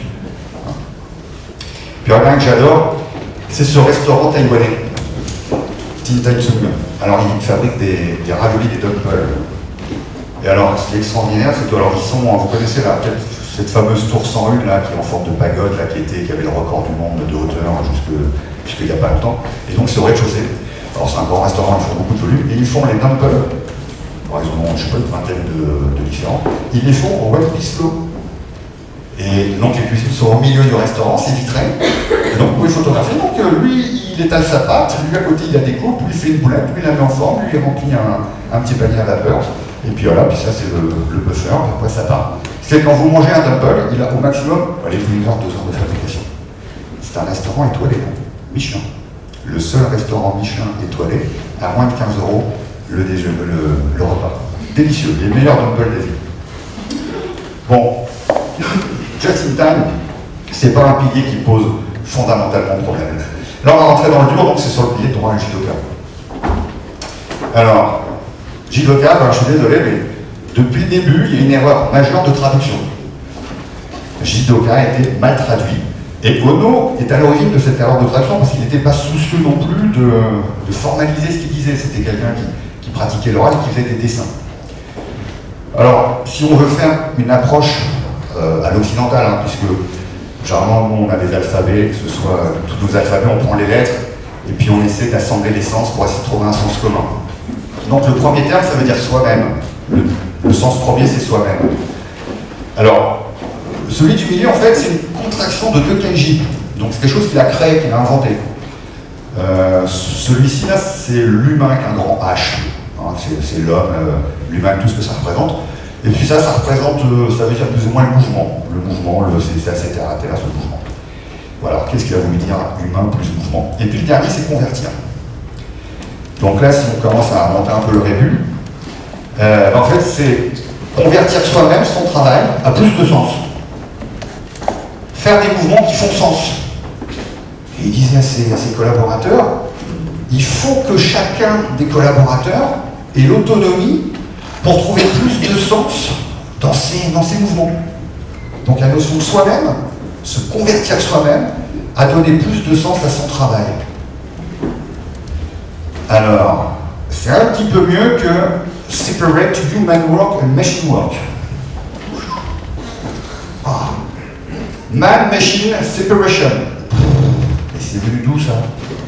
Puis un que j'adore, c'est ce restaurant taïwanais, Tin Tai Tsung. Alors ils fabriquent des, des raviolis, des dumplings. Et alors ce qui est extraordinaire, c'est que alors, ils sont, vous connaissez la, cette fameuse tour cent un là, qui est en forme de pagode, là, qui, était, qui avait le record du monde de hauteur jusqu'il n'y a pas longtemps. Et donc c'est au rez-de-chaussée. Alors c'est un grand restaurant, ils font beaucoup de volume, et ils font les dumplings. Alors ils en ont, je sais pas, une vingtaine de, de différents. Ils les font au web bistro. Et donc les cuisines sont au milieu du restaurant, c'est vitré. Et donc vous pouvez photographier. Donc lui, il étale sa pâte, lui à côté il a des coupes, lui il fait une boulette, lui il la met en forme, lui il remplit un, un petit panier à vapeur. Et puis voilà, puis ça c'est le, le buffer, et après ça part. C'est quand vous mangez un dumplling, il a au maximum, allez, une heure, deux heures de fabrication. C'est un restaurant étoilé, Michelin. Le seul restaurant Michelin étoilé à moins de quinze euros le, déjeuner, le, le repas. Délicieux, les meilleurs dumplings d'Asie. Bon, Just in Time, c'est pas un pilier qui pose fondamentalement problème. Là, on va rentrer dans le dur, donc c'est sur le pilier de droit à Jidoka. Alors, Jidoka, ben, je suis désolé, mais depuis le début, il y a une erreur majeure de traduction. Jidoka a été mal traduit. Et Ono est à l'origine de cette erreur de traduction parce qu'il n'était pas soucieux non plus de, de formaliser ce qu'il disait. C'était quelqu'un qui, qui pratiquaient l'oral et qui faisaient des dessins. Alors, si on veut faire une approche euh, à l'occidental, hein, puisque généralement, nous, on a des alphabets, que ce soit euh, tous nos alphabets, on prend les lettres, et puis on essaie d'assembler les sens pour essayer de trouver un sens commun. Donc le premier terme, ça veut dire soi-même. Le, le sens premier, c'est soi-même. Alors, celui du milieu, en fait, c'est une contraction de deux kanji. Donc c'est quelque chose qu'il a créé, qu'il a inventé. Euh, Celui-ci, là, c'est l'humain avec un grand H. Hein, c'est l'homme, euh, l'humain, tout ce que ça représente. Et puis ça, ça représente, euh, ça veut dire plus ou moins le mouvement. Le mouvement, le, c'est assez terre à terre, ce mouvement. Voilà, qu'est-ce qu'il a voulu dire humain plus mouvement. Et puis le dernier, c'est convertir. Donc là, si on commence à monter un peu le rébut, euh, en fait, c'est convertir soi-même, son travail, à plus de sens. Faire des mouvements qui font sens. Et il disait à ses, à ses collaborateurs, il faut que chacun des collaborateurs ait l'autonomie pour trouver plus de sens dans ses, dans ses mouvements. Donc la notion de soi-même, se convertir soi-même, a donné plus de sens à son travail. Alors, c'est un petit peu mieux que separate human work and machine work. Ah. Man-machine separation. Et c'est venu d'où ça?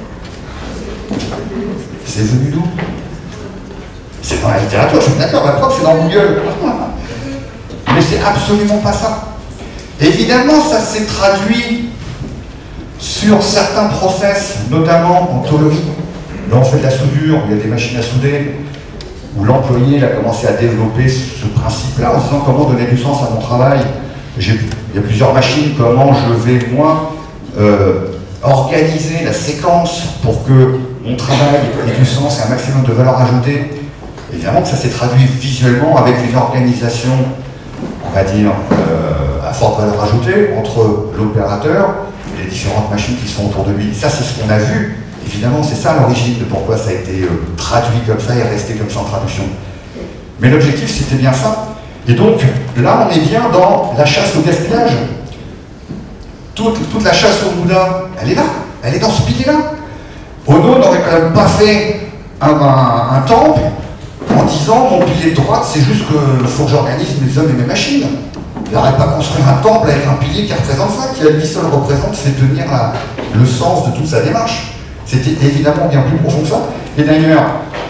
C'est venu d'où? C'est dans la littérature, je suis d'accord, la preuve c'est dans Google. Mais c'est absolument pas ça. Évidemment, ça s'est traduit sur certains process, notamment en tôlerie. Là, on fait de la soudure, il y a des machines à souder, où l'employé a commencé à développer ce principe-là en disant comment donner du sens à mon travail. Il y a plusieurs machines, comment je vais, moi, euh, organiser la séquence pour que mon travail ait du sens et un maximum de valeur ajoutée. Évidemment que ça s'est traduit visuellement avec une organisation, on va dire, euh, à forte valeur ajoutée entre l'opérateur et les différentes machines qui sont autour de lui. Ça, c'est ce qu'on a vu. Évidemment, c'est ça l'origine de pourquoi ça a été euh, traduit comme ça et resté comme ça en traduction. Mais l'objectif, c'était bien ça. Et donc, là, on est bien dans la chasse au gaspillage. Toute, toute la chasse au Bouddha, elle est là. Elle est dans ce pilier-là. Ono n'aurait quand même pas fait un, un, un temple en disant mon pilier de droite, c'est juste qu'il faut que j'organise mes hommes et mes machines. Il n'aurait pas construit un temple avec un pilier qui représente ça, qui à lui seul représente, fait tenir la, le sens de toute sa démarche. C'était évidemment bien plus profond que ça. Et d'ailleurs,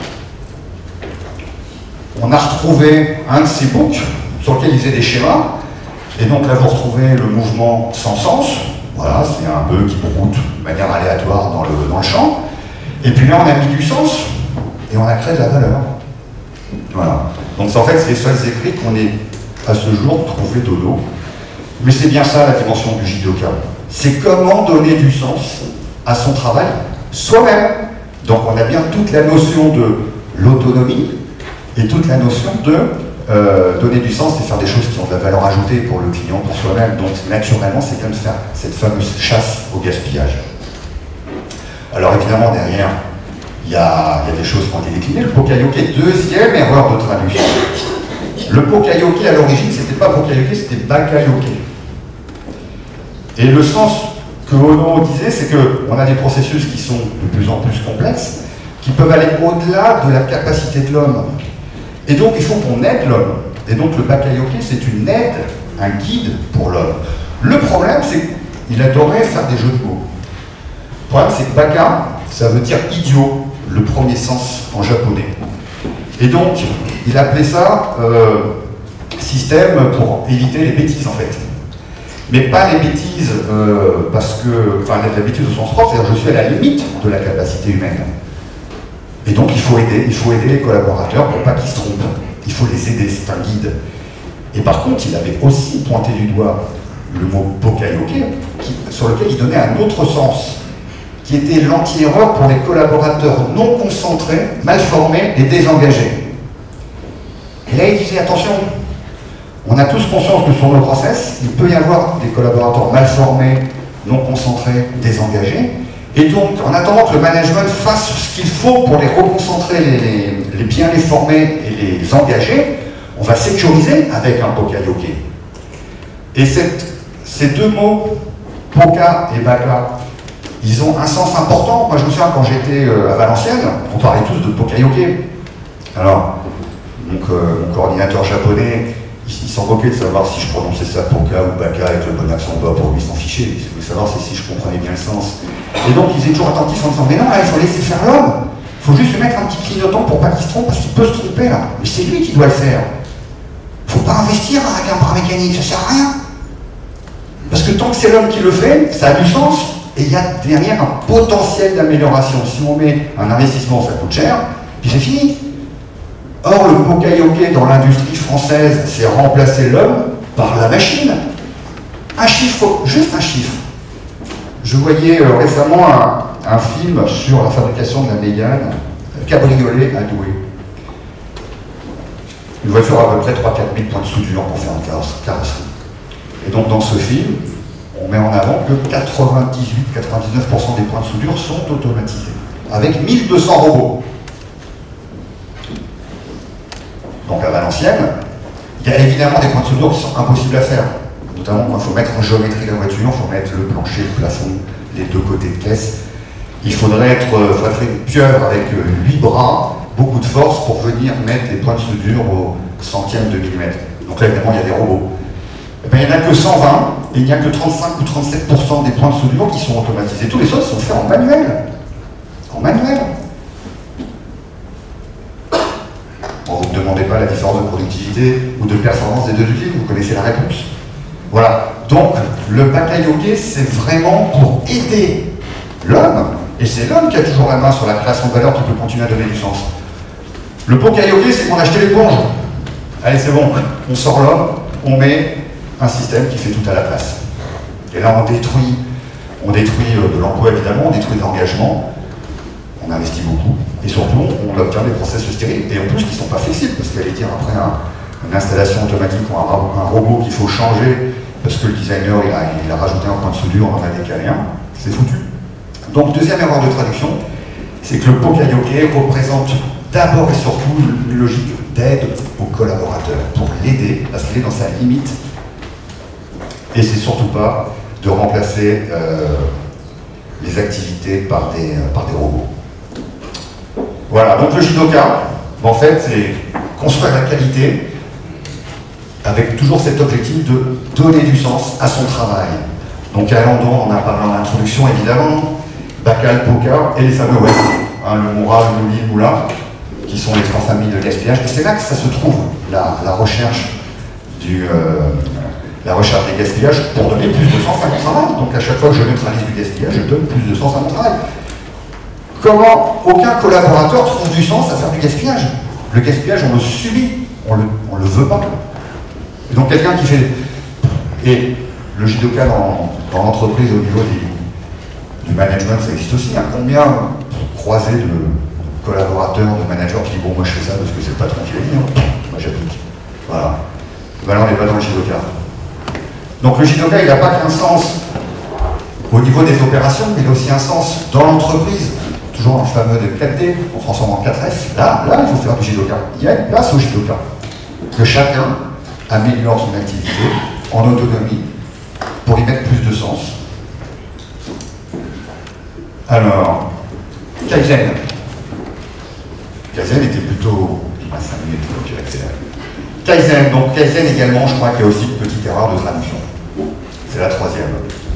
on a retrouvé un de ces books sur lequel il faisait des schémas. Et donc là, vous retrouvez le mouvement sans sens. Voilà, c'est un bœuf qui broute de manière aléatoire dans le, dans le champ. Et puis là, on a mis du sens et on a créé de la valeur. Voilà. Donc en fait, c'est les seuls écrits qu'on ait à ce jour trouvé dodo. Mais c'est bien ça la dimension du Jidoka. C'est comment donner du sens à son travail soi-même. Donc on a bien toute la notion de l'autonomie et toute la notion de euh, donner du sens et faire des choses qui ont de la valeur ajoutée pour le client, pour soi-même. Donc naturellement, c'est comme faire cette fameuse chasse au gaspillage. Alors évidemment, derrière, il y a, il y a des choses qui ont été déclinées. Le Pokayoke, deuxième erreur de traduction. Le Pokayoke, à l'origine, c'était pas Pokayoke, c'était Bakayoke. Et le sens que Ono disait, c'est qu'on a des processus qui sont de plus en plus complexes, qui peuvent aller au-delà de la capacité de l'homme. Et donc, il faut qu'on aide l'homme. Et donc, le Bakayoke, c'est une aide, un guide pour l'homme. Le problème, c'est qu'il adorait faire des jeux de mots. Le problème, c'est que Baka, ça veut dire idiot, le premier sens en japonais. Et donc, il appelait ça euh, système pour éviter les bêtises, en fait. Mais pas les bêtises, euh, parce que, enfin, la bêtise au sens propre, c'est-à-dire je suis à la limite de la capacité humaine. Et donc, il faut aider, il faut aider les collaborateurs pour pas qu'ils se trompent. Il faut les aider, c'est un guide. Et par contre, il avait aussi pointé du doigt le mot Pokayoke, qui, sur lequel il donnait un autre sens, qui était l'anti-erreur pour les collaborateurs non concentrés, mal formés et désengagés. Et là, il disait, attention, on a tous conscience que sur nos process, il peut y avoir des collaborateurs mal formés, non concentrés, désengagés. Et donc, en attendant que le management fasse ce qu'il faut pour les reconcentrer, les, les, les bien les former et les engager, on va sécuriser avec un Pokayoke. Et cette, ces deux mots, Poka et Baka, ils ont un sens important. Moi, je me souviens, quand j'étais à Valenciennes, on parlait tous de Pokayoke. Alors, donc, euh, mon coordinateur japonais, il, il s'en moquait de savoir si je prononçais ça Poka ou Baka avec le bon accent bas, pour lui s'en ficher. Il voulait savoir si, si je comprenais bien le sens. Et donc, ils étaient toujours attentifs en disant, mais non, là, il faut laisser faire l'homme. Il faut juste lui mettre un petit clignotant pour pas qu'il se trompe, parce qu'il peut se tromper, là. Mais c'est lui qui doit le faire. Il faut pas investir avec un paramécanique, ça sert à rien. Parce que tant que c'est l'homme qui le fait, ça a du sens, et il y a derrière un potentiel d'amélioration. Si on met un investissement, ça coûte cher, puis c'est fini. Or, le Poka-yoke dans l'industrie française, c'est remplacer l'homme par la machine. Un chiffre, juste un chiffre. Je voyais euh, récemment un, un film sur la fabrication de la Mégane, cabriolet à Douai. Une voiture à peu près trois à quatre mille points de soudure pour faire une carrosserie. Et donc dans ce film, on met en avant que quatre-vingt-dix-huit à quatre-vingt-dix-neuf pour cent des points de soudure sont automatisés, avec mille deux cents robots. Donc à Valenciennes, il y a évidemment des points de soudure qui sont impossibles à faire. Notamment quand il faut mettre en géométrie la voiture, il faut mettre le plancher, le plafond, les deux côtés de caisse. Il faudrait être, euh, faudrait faire une pieuvre avec euh, huit bras, beaucoup de force pour venir mettre les points de soudure au centième de millimètre. Donc là évidemment il y a des robots. Et bien, il n'y en a que cent vingt, et il n'y a que trente-cinq ou trente-sept pour cent des points de soudure qui sont automatisés. Tous les autres sont faits en manuel. En manuel. Bon, vous ne demandez pas la différence de productivité ou de performance des deux outils, vous connaissez la réponse. Voilà. Donc, le Poka-yoke, c'est vraiment pour aider l'homme, et c'est l'homme qui a toujours la main sur la création de valeur qui peut continuer à donner du sens. Le Poka-yoke, c'est qu'on a acheté l'éponge. Allez, c'est bon, on sort l'homme, on met un système qui fait tout à la place. Et là, on détruit, on détruit de l'emploi évidemment, on détruit de l'engagement, on investit beaucoup, et surtout, on obtient des processus stériles, et en plus, qui ne sont pas flexibles, parce qu'aller dire après un, une installation automatique ou un, un robot qu'il faut changer, parce que le designer, il a, il a rajouté un point de soudure, on en a décalé un, c'est foutu. Donc, deuxième erreur de traduction, c'est que le Poka-yoke représente d'abord et surtout une logique d'aide au collaborateur, pour l'aider, parce qu'il est dans sa limite. Et c'est surtout pas de remplacer euh, les activités par des, euh, par des robots. Voilà, donc le Jidoka, en fait, c'est construire la qualité avec toujours cet objectif de donner du sens à son travail. Donc à Landon, on a parlé en introduction évidemment, Bacal, Poka et les fameux West, hein, le Moura, le Mouli, le Moula, qui sont les trois familles de gaspillage. Et c'est là que ça se trouve, la, la recherche du... Euh, la recherche des gaspillages pour donner plus de sens à mon travail. Donc à chaque fois que je neutralise du gaspillage, je donne plus de sens à mon travail. Comment aucun collaborateur trouve du sens à faire du gaspillage? Le gaspillage, on le subit, on le, on le veut pas. Et donc quelqu'un qui fait... Et le Jidoka dans, dans l'entreprise au niveau des, du management, ça existe aussi. Hein. Combien croisé de collaborateurs, de managers qui disent bon, moi je fais ça parce que c'est le patron qui l'a dit, hein. Moi j'applique. Voilà. Ben là on n'est pas dans le Jidoka. Donc le Jidoka, il n'a pas qu'un sens au niveau des opérations, mais il a aussi un sens dans l'entreprise. Toujours dans le fameux de quatre D, on transforme en quatre F. Là, là, il faut faire du Jidoka. Il y a une place au Jidoka. Que chacun améliore son activité en autonomie pour y mettre plus de sens. Alors, Kaizen. Kaizen était plutôt... Il m'a cinq minutes, donc j'ai accéléré. Kaizen, donc Kaizen également, je crois qu'il y a aussi une petite erreur de traduction. C'est la troisième.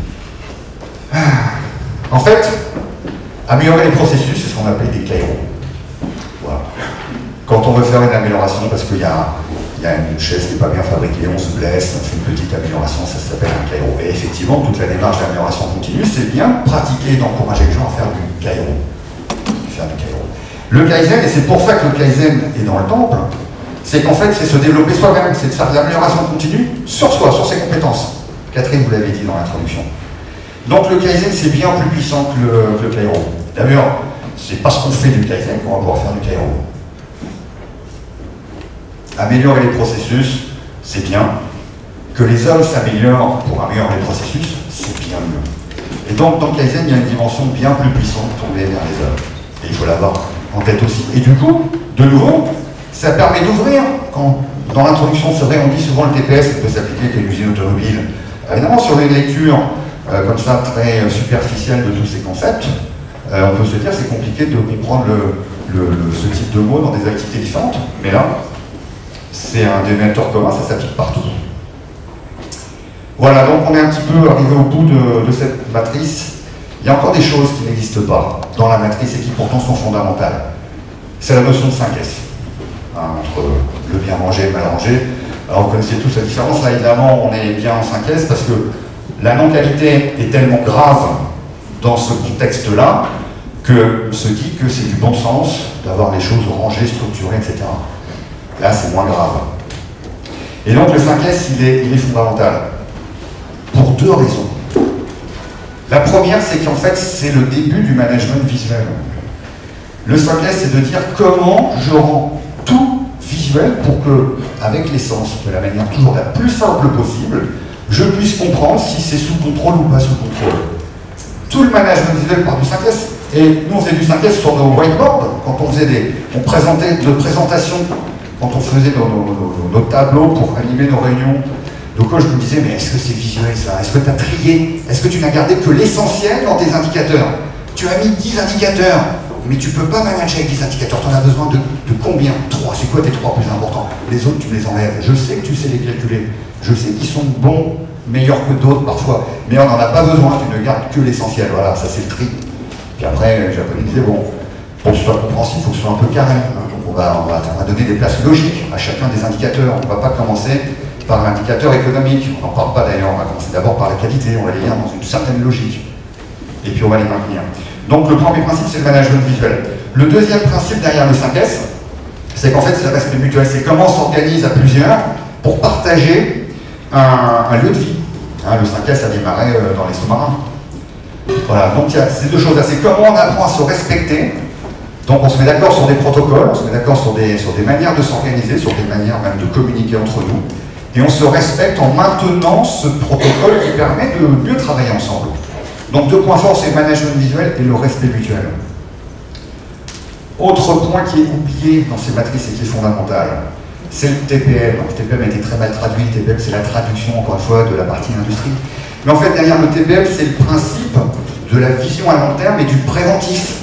En fait, améliorer les processus, c'est ce qu'on appelle des kairos. Voilà. Quand on veut faire une amélioration, parce qu'il y, y a une chaise qui n'est pas bien fabriquée, on se blesse, on fait une petite amélioration, ça s'appelle un kairo. Et effectivement, toute la démarche d'amélioration continue, c'est bien pratiquer, d'encourager les gens à faire du kairo. Faire du kairo. Le Kaizen, et c'est pour ça que le Kaizen est dans le temple, c'est qu'en fait, c'est se développer soi-même, c'est de faire de l'amélioration continue sur soi, sur ses compétences. Catherine, vous l'avez dit dans l'introduction. Donc le Kaizen, c'est bien plus puissant que le, que le Kairo. D'ailleurs, c'est parce qu'on fait du Kaizen qu'on va pouvoir faire du Kairo. Améliorer les processus, c'est bien. Que les hommes s'améliorent pour améliorer les processus, c'est bien mieux. Et donc, dans le Kaizen, il y a une dimension bien plus puissante tournée vers les hommes. Et il faut l'avoir en tête aussi. Et du coup, de nouveau, ça permet d'ouvrir. Quand, dans l'introduction, c'est vrai, on dit souvent le T P S, ça peut s'appliquer qu'à l'usine automobile. Évidemment, sur une lecture euh, comme ça, très euh, superficielle de tous ces concepts, euh, on peut se dire c'est compliqué de comprendre le, le, le, ce type de mots dans des activités différentes, mais là, c'est un dénominateur commun, ça s'applique partout. Voilà, donc on est un petit peu arrivé au bout de, de cette matrice. Il y a encore des choses qui n'existent pas dans la matrice et qui pourtant sont fondamentales. C'est la notion de cinq S, hein, entre le bien rangé et le mal rangé. Alors vous connaissez tous la différence, là évidemment on est bien en cinq S parce que la non-qualité est tellement grave dans ce contexte-là qu'on se dit que c'est du bon sens d'avoir les choses rangées, structurées, et cetera. Là c'est moins grave. Et donc le cinq S il est, il est fondamental pour deux raisons. La première, c'est qu'en fait, c'est le début du management visuel. Le cinq S, c'est de dire comment je rends tout visuel pour que, avec l'essence, de la manière toujours la plus simple possible, je puisse comprendre si c'est sous contrôle ou pas sous contrôle. Tout le management visuel part du cinq S. Et nous, on faisait du cinq S sur nos whiteboards, quand on faisait des... On présentait de présentations, quand on faisait nos, nos, nos, nos tableaux pour animer nos réunions. Donc je me disais, mais est-ce que c'est visuel ça? Est-ce que tu as trié? Est-ce que tu n'as gardé que l'essentiel dans tes indicateurs? Tu as mis dix indicateurs, mais tu ne peux pas manager avec dix indicateurs. Tu en as besoin de, de combien? trois. C'est quoi tes trois plus importants? Les autres, tu me les enlèves. Je sais que tu sais les calculer. Je sais qu'ils sont bons, meilleurs que d'autres parfois. Mais on n'en a pas besoin. Tu ne gardes que l'essentiel. Voilà, ça c'est le tri. Puis après, Japonais disait, bon, pour que ce soit compréhensible, il faut que ce soit un peu carré. Donc on va, on va, on va donner des places logiques à chacun des indicateurs. On ne va pas commencer par l'indicateur économique. On n'en parle pas d'ailleurs, on va commencer d'abord par la qualité, on va les lire dans une certaine logique. Et puis on va les maintenir. Donc le premier principe, c'est le management visuel. Le deuxième principe derrière le cinq S, c'est qu'en fait, c'est le respect mutuel. C'est comment on s'organise à plusieurs pour partager un, un lieu de vie. Hein, le cinq S a démarré euh, dans les sous-marins. Voilà, donc il y a ces deux choses-là. C'est comment on apprend à se respecter. Donc on se met d'accord sur des protocoles, on se met d'accord sur des, sur des manières de s'organiser, sur des manières même de communiquer entre nous. Et on se respecte en maintenant ce protocole qui permet de mieux travailler ensemble. Donc deux points forts, c'est le management visuel et le respect mutuel. Autre point qui est oublié dans ces matrices et qui est fondamental, c'est le T P M. Le T P M a été très mal traduit, le T P M c'est la traduction, encore une fois, de la partie industrie. Mais en fait, derrière le T P M, c'est le principe de la vision à long terme et du préventif.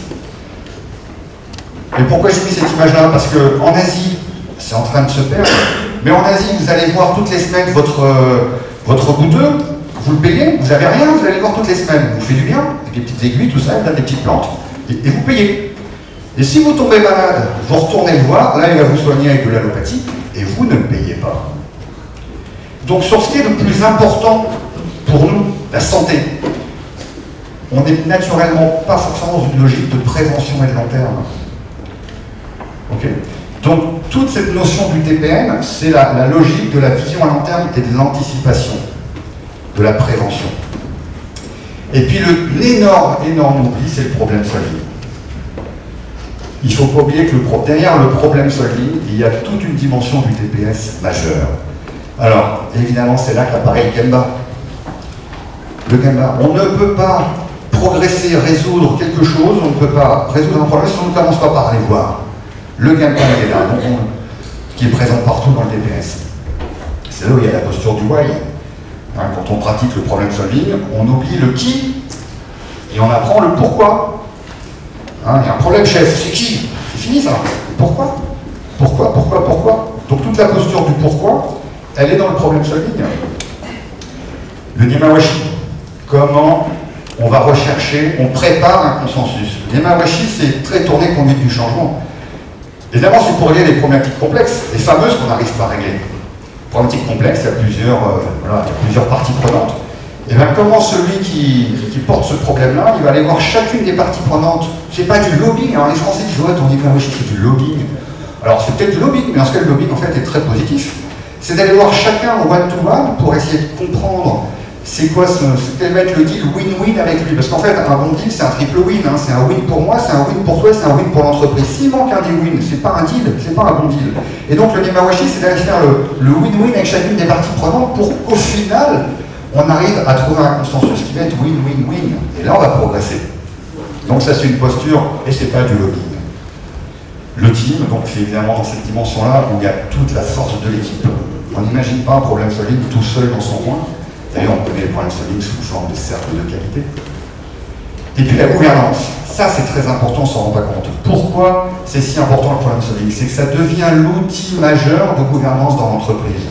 Et pourquoi j'ai mis cette image-là? Parce qu'en Asie, c'est en train de se perdre. Mais en Asie, vous allez voir toutes les semaines votre, euh, votre goûteux, vous le payez, vous n'avez rien, vous allez le voir toutes les semaines. Vous faites du bien, avec des petites aiguilles, tout ça, il donne des petites plantes, et, et vous payez. Et si vous tombez malade, vous retournez le voir, là il va vous soigner avec de l'allopathie, et vous ne payez pas. Donc sur ce qui est le plus important pour nous, la santé, on n'est naturellement pas forcément dans une logique de prévention et de long terme. Ok. Donc, toute cette notion du T P M, c'est la, la logique de la vision à long terme et de l'anticipation, de la prévention. Et puis, l'énorme, énorme oubli, c'est le problème solving. Il ne faut pas oublier que le pro derrière le problème solving, il y a toute une dimension du T P S majeure. Alors, évidemment, c'est là qu'apparaît le Gemba. Le Gemba, on ne peut pas progresser, résoudre quelque chose, on ne peut pas résoudre un problème si on ne commence pas par aller voir. Le Gemba est là, donc on, qui est présent partout dans le T P S. C'est là où il y a la posture du why. Hein, quand on pratique le problem solving, on oublie le qui et on apprend le pourquoi. Hein, il y a un problème, chef, c'est qui? C'est fini ça. Pourquoi? Pourquoi? Pourquoi? Pourquoi? Donc toute la posture du pourquoi, elle est dans le problem solving. Le Nemawashi, comment on va rechercher, on prépare un consensus. Le Nemawashi, c'est très tourné conduite du changement. Évidemment, c'est pour régler les problématiques complexes, les fameuses qu'on n'arrive pas à régler. Problématiques complexes, il y a plusieurs, euh, voilà, il y a plusieurs parties prenantes. Et bien comment celui qui, qui porte ce problème-là, il va aller voir chacune des parties prenantes. C'est pas du lobbying. Alors les Français disent, ouais, ton Nemawashi, c'est du lobbying. Alors c'est peut-être du lobbying, mais en ce cas, le lobbying, en fait, est très positif. C'est d'aller voir chacun au one-to-one pour essayer de comprendre c'est quoi ce, quel va être le deal win-win avec lui. Parce qu'en fait, un bon deal, c'est un triple win. Hein. C'est un win pour moi, c'est un win pour toi, c'est un win pour l'entreprise. S'il manque un des wins, c'est pas un deal, c'est pas un bon deal. Et donc le Nemawashi, c'est d'aller faire le win-win avec chacune des parties prenantes pour qu'au final, on arrive à trouver un consensus qui va être win-win-win. Et là, on va progresser. Donc ça, c'est une posture, et c'est pas du lobbying. Le team, donc c'est évidemment dans cette dimension-là où il y a toute la force de l'équipe. On n'imagine pas un problème solide tout seul dans son coin. D'ailleurs, on connaît les problèmes solide sous forme de cercle de qualité. Et puis la gouvernance, ça c'est très important, on s'en rend pas compte. Pourquoi c'est si important le problem solving? C'est que ça devient l'outil majeur de gouvernance dans l'entreprise.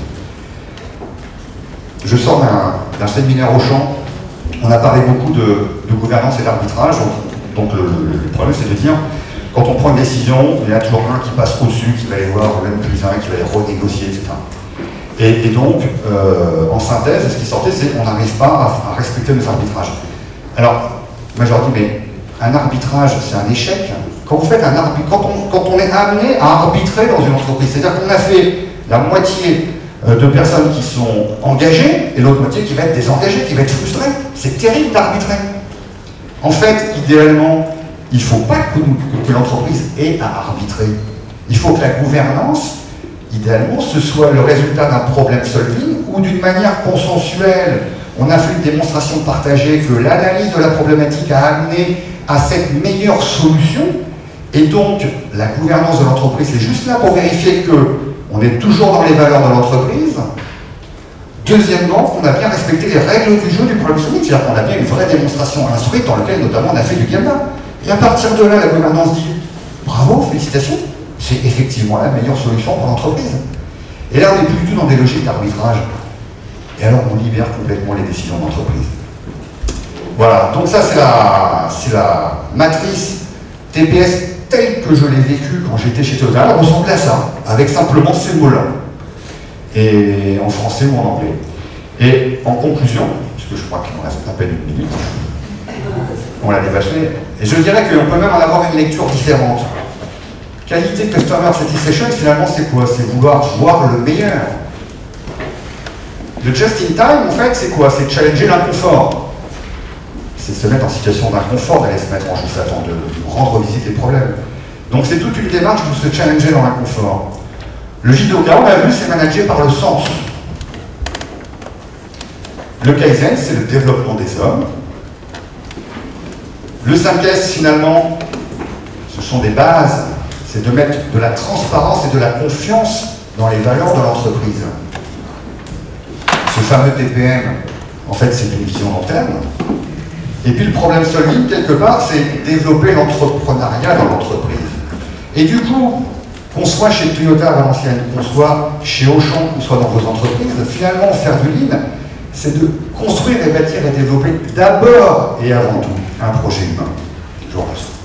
Je sors d'un séminaire au champ, on a parlé beaucoup de, de gouvernance et d'arbitrage, donc le, le, le problème c'est de dire, quand on prend une décision, il y a toujours un qui passe au-dessus, qui va aller voir le même plus un, qui va aller renégocier, et cetera. Et, et donc, euh, en synthèse, ce qui sortait, c'est qu'on n'arrive pas à, à respecter nos arbitrages. Alors, moi je leur dis, mais un arbitrage, c'est un échec. Quand vous faites un arbitrage, quand on, quand on est amené à arbitrer dans une entreprise, c'est-à-dire qu'on a fait la moitié de personnes qui sont engagées et l'autre moitié qui va être désengagée, qui va être frustrée. C'est terrible d'arbitrer. En fait, idéalement, il ne faut pas que, que, que l'entreprise ait à arbitrer. Il faut que la gouvernance, idéalement, ce soit le résultat d'un problème solving ou d'une manière consensuelle. On a fait une démonstration partagée que l'analyse de la problématique a amené à cette meilleure solution. Et donc, la gouvernance de l'entreprise est juste là pour vérifier que on est toujours dans les valeurs de l'entreprise. Deuxièmement, qu'on a bien respecté les règles du jeu du problem solving, c'est-à-dire qu'on a bien une vraie démonstration instruite dans laquelle notamment on a fait du gamba. Et à partir de là, la gouvernance dit bravo, félicitations, c'est effectivement la meilleure solution pour l'entreprise. Et là, on n'est plus du tout dans des logiques d'arbitrage. Et alors, on libère complètement les décisions d'entreprise. Voilà, donc ça, c'est la, c'est la matrice T P S telle que je l'ai vécue quand j'étais chez Total. Elle ressemblait à ça, avec simplement ces mots-là, et en français ou en anglais. Et en conclusion, puisque je crois qu'il me reste à peine une minute, on l'a dépassé, et je dirais qu'on peut même en avoir une lecture différente. Qualité Customer Satisfaction, finalement, c'est quoi? C'est vouloir voir le meilleur. Le just-in-time, en fait, c'est quoi? C'est challenger l'inconfort. C'est se mettre en situation d'inconfort, d'aller se mettre en juste avant, de, de rendre visite les problèmes. Donc c'est toute une démarche de se challenger dans l'inconfort. Le Jidoka, on l'a vu, c'est managé par le sens. Le Kaizen, c'est le développement des hommes. Le cinq S, finalement, ce sont des bases. C'est de mettre de la transparence et de la confiance dans les valeurs de l'entreprise. Ce fameux T P M, en fait, c'est une vision long terme. Et puis le problem solving, quelque part, c'est développer l'entrepreneuriat dans l'entreprise. Et du coup, qu'on soit chez Toyota à Valenciennes, qu'on soit chez Auchan, qu'on soit dans vos entreprises, finalement, faire du lean, c'est de construire et bâtir et développer d'abord et avant tout un projet humain. Je vous remercie.